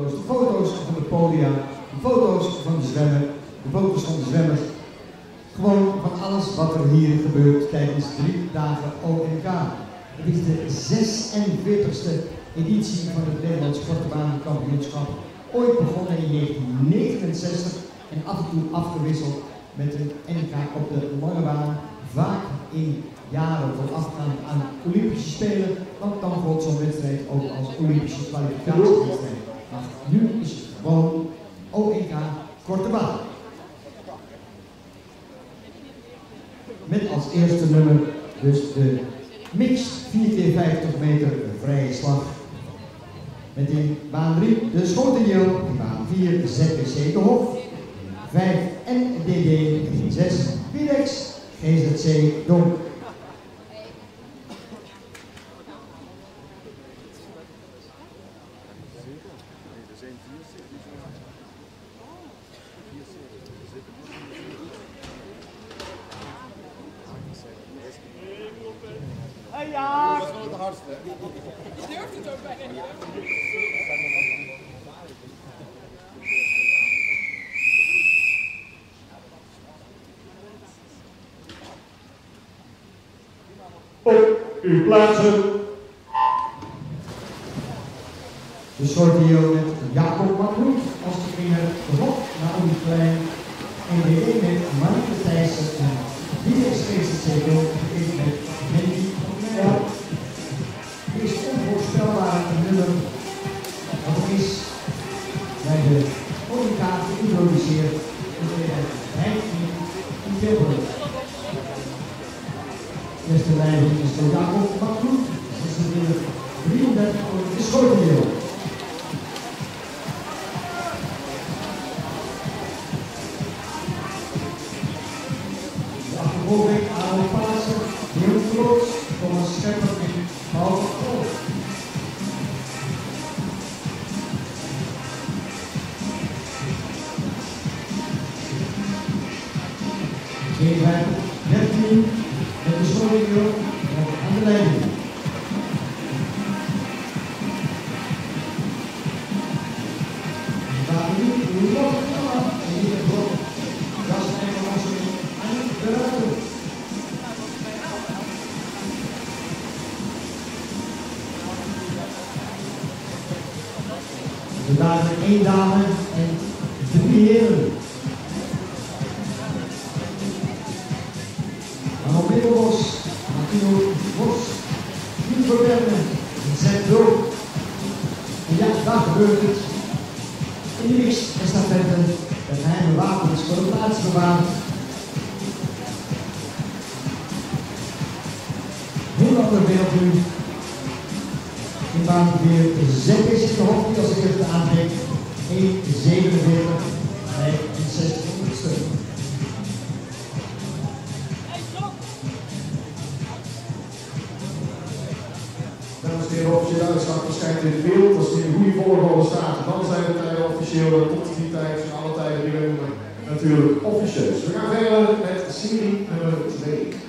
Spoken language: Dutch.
foto's. De foto's van de podia, de foto's van de zwemmer, de foto's van de zwemmers. Gewoon van alles wat er hier gebeurt tijdens 3 dagen ONK. Het is de 46e editie van het Nederlands Korte Baan Kampioenschap. Ooit begonnen in 1969 en af en toe afgewisseld met een NK op de lange baan. Vaak in jaren voorafgaand aan Olympische Spelen, want dan wordt zo'n wedstrijd ook als Olympische kwalificatiewedstrijd. Maar nu is het gewoon ONK Korte Baan. Met als eerste nummer dus de mixed 4x50 meter vrije slag. Met in baan 3 de Schotenjeel, in baan 4 de ZPC De Hof, 5 NDD, in 6 Widex, GZC Donk. Ja! Dat is wel het hardste. Je durft het ook bijna niet. Op uw plaatsen. De Schotenjeel met Jacob Makroet als de trainer, De Hof Naomi Klein, NDD met Marieke Thijssen en Widex GZC Donk met Henny van Meijer. Het is onvoorspelbaar nummer wat er is bij de ONK geïntroduceerd in 2015 in Tilburg. De eerste leiding is door Jacob Makroet, 33 voor de Schotenjeel. De achtervolging aan de Pasen, Heel Groot, Thomas Schepper en Paul Kool. G5 13 met de Schotenjeel aan de leiding. De dagen 1 dame en 3 heren. Arno Middelbos, Martino Bos, Piet Verbergen, Zet Dood. En ja, daar gebeurt het. In de mix estafette, de geheime wapens voor de laatste baan. Heel ander beeld nu. In baan weer ZPC De Hof, die als eerste aantrekt. 1,47, 65 honderdste. Dames en heren, officiële uitslag verschijnt in het beeld. Als het in de goede volgorde staat, dan zijn de tijden officieel. De top 10 tijden en alle tijden die we noemen natuurlijk officieus. We gaan verder met serie nummer 2.